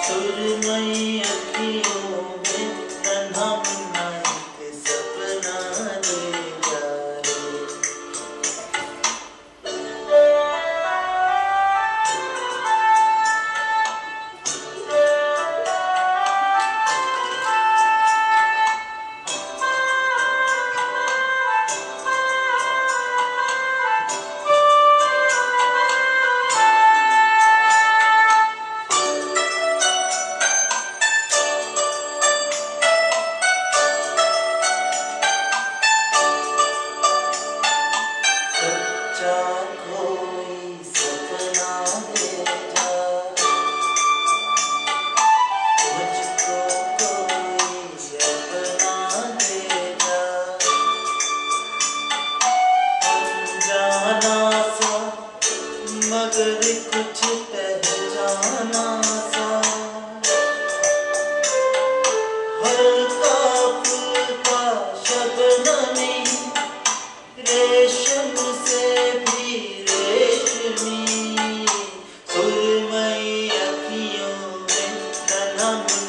सुरमई अखियों में नन्हा मुन्ना एक सपना ले जा रे। कोई सपना दे जा मुझको, कोई अपना दे जा। अनजाना सा मगर कुछ पहचाना सा, हल्का फुल्का शबनमी रेशम से भी रेशमी। सुरमई अखियों में नन्हा